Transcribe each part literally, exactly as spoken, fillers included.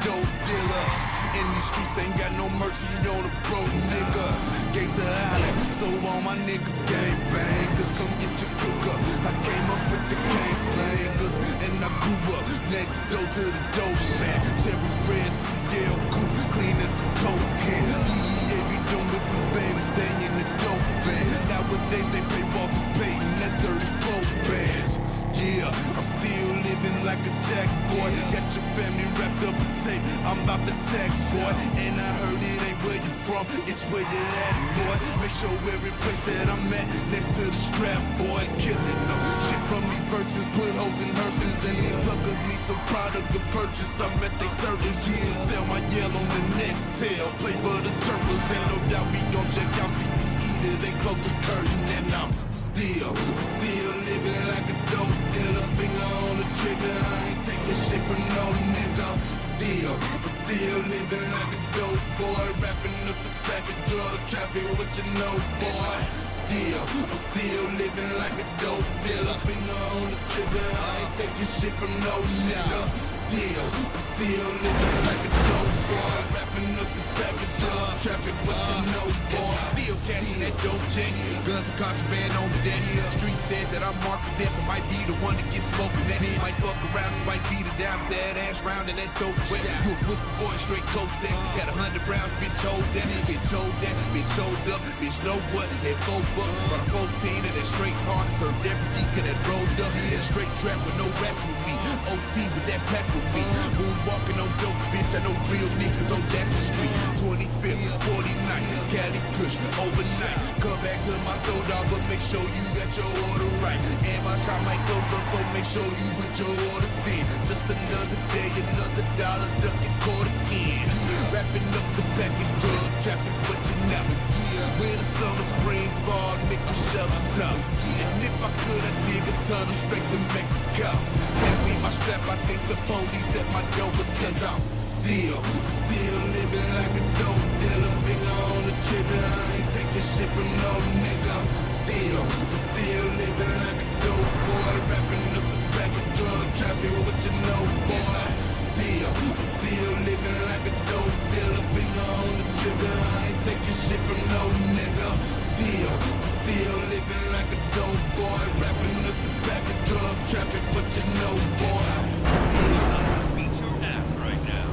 dope dealer. In these streets ain't got no mercy on a broke nigga. Gangsta Island, so all my niggas gang bangers. Come get your cooker. I came up with the gang slangers, and I grew up next door to the dope man. Cherry red C L coupe, clean as a coke can. D E A be doing with some bandits, stay in the dope van. Nowadays they pay Walter Payton, that's thirty-four bands. Yeah, I'm still living like a jack boy. Got your family wrapped up in tape, I'm about to sack boy. And I heard it ain't where you from, it's where you at boy. Make sure every place that I'm at, next to the strap boy. Killing no shit from these verses, put hoes in hearses. And these fuckers need some product to purchase. I'm at they service, used to sell my yell on the next tail. Play for the chirpers, and no doubt we gon' check out C T E till they close the curtain. And I'm still, still living like a dope dealer. Finger on the trigger, I ain't taking shit from no nigga. Still, I'm still living like a dope boy. Wrapping up the pack of drug traffic, what you know, boy. Still, I'm still living like a dope dealer. Finger on the trigger, I ain't taking shit from no nigga. Still, I'm still living like a dope boy. Wrapping up the pack of drug traffic, what you know, boy. Still cashing that dope check, guns and contraband on the deck. Street said that I'm marked for death, I might be the one to get smoked next. Might fuck around, just might beat it down with that ass round and that dope wet. You a pussy boy, straight coat text. Got a hundred rounds, bitch hold that, bitch hold that, bitch hold up, bitch know what? At four bucks, brought a fourteen and that straight hard, served every geek and that rolled up. That straight trap with no raps with me, O T with that pack with me. Moon walking on dope, bitch, I know real niggas on Jackson Street. twenty-fifth, forty-ninth, Cali Kush, overnight. Come back to my store, dog, but make sure you got your order right. And my shop might close up, so make sure you put your orders in. Just another day, another dollar, ducking court again. Wrapping up the package, drug traffic, but you never. Winter, summer, spring, fall, nigga, shovel snow. And if I could, I'd dig a tunnel straight to Mexico. Pass me my strap, I think the police at my door because I'm still, still living like a dope dealer. Finger on the trigger, I ain't taking shit from no nigga. Still, still living like a dope boy. Wrapping up the pack of drug traffic, what you know, boy. Still, still living like a dope dealer. Finger on the trigger, I ain't taking shit from no nigga. Still, still living like a dope boy. Wrapping up the pack of drug traffic, what you know, boy. Still. Beat your ass right now.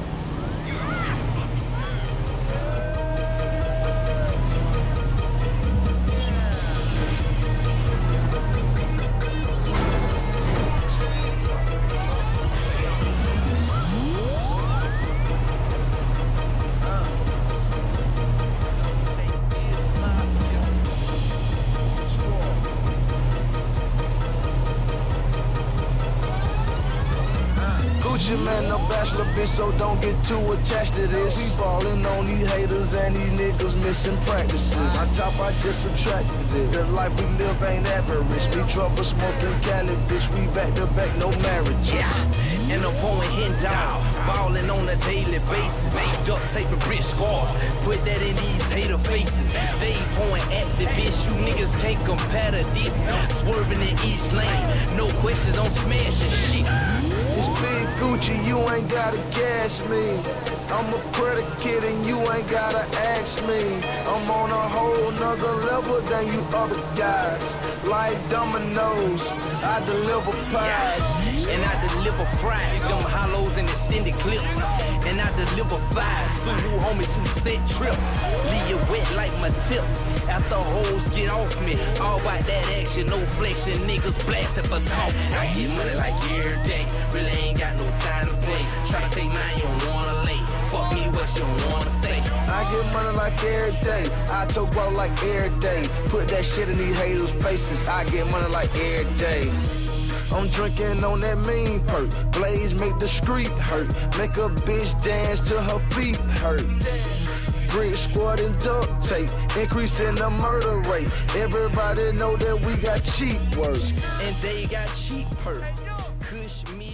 Man, no bachelor bitch, so don't get too attached to this. We ballin' on these haters and these niggas missing practices. On top, I just subtracted it. The life we live ain't average. Me trouble smoking Cali, bitch, we back to back, no marriage. Yeah, and I'm pouring hit down, ballin' on a daily basis. Duct tape and rich squad, put that in these hater faces. They pouring activists, you niggas can't compare to this. Swerving in each lane, no questions on smashing shit. It's Big Gucci, you ain't gotta gas me. I'm a predicate and you ain't gotta ask me. I'm on a whole nother level than you other guys. Like dominoes, I deliver pies. And I deliver fries, them hollows and extended clips. And I deliver fives, Subaru homies who set trip. Leave you wet like my tip, after hoes get off me. All about that action, no flexion, niggas blasting for talk. I get money like every day, really ain't got no time to play. Try to take mine, you don't wanna lay. Fuck me, what you don't wanna say. I get money like every day, I talk about like every day. Put that shit in these haters' faces, I get money like every day. I'm drinking on that mean perk. Blaze make the street hurt. Make a bitch dance till her feet hurt. Brick squad and duct tape, increasing the murder rate. Everybody know that we got cheap work. And they got cheap perk. Kush me.